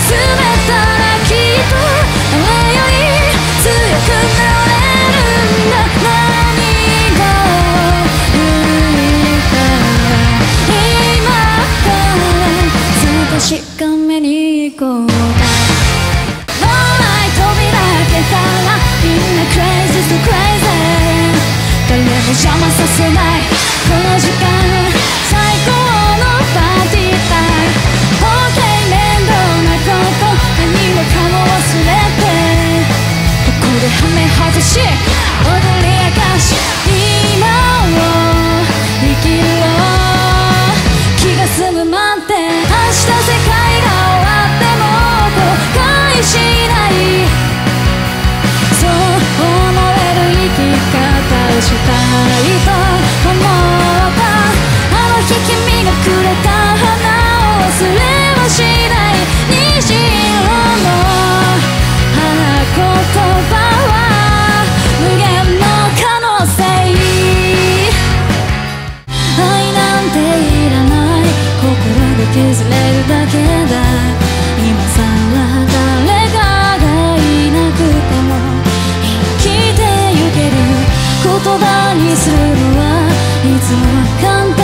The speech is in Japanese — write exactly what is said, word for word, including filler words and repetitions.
たらきっと誰より強くなれるんだ。何がいいから今から確かめに行こうか。脳内扉開けたらみんな crazy so crazy。 誰も邪魔させないこの時間、最高のパーティータイム。 OK 面倒なこと何もかも忘れて、ここでハメ外し踊り明かし今を生きろ。気が済むまで明日世界が終わっても後悔しない、そう思える生き方をしたいと思った。あの日君がくれた花を忘れはしない。虹色の花言葉は無限の可能性。愛なんていらない、心が削れるだけだ。今さら誰かがいなくても生きてゆける言葉にするのはいつも簡単